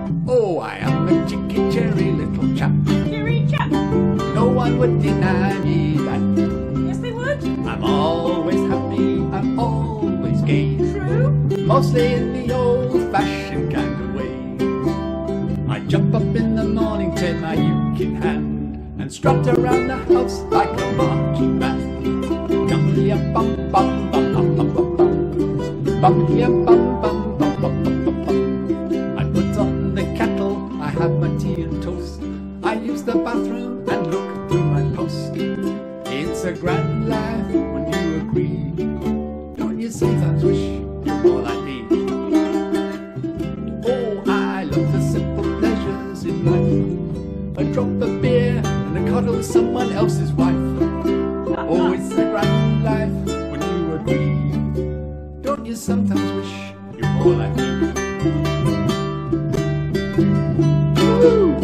Oh, I am a cheeky, cheery little chap. Cheery chap. No one would deny me that. Yes, they would. I'm always happy, I'm always gay. True. Mostly in the old-fashioned kind of way. I jump up in the morning, take my uke in hand, and strut around the house like a marching band. Bum bum bum bum bum bum bum bum bum bum bum bum bum bum. I put on the kettle, I have my tea and toast. I use the bathroom and look through my post. It's a grand life when you agree. Don't you sometimes wish you're more like me? Oh, I love the simple pleasures in life. A drop of beer and a cuddle with someone else's wife. Oh, it's a grand life when you agree. Don't you sometimes wish you're more like me? Woo!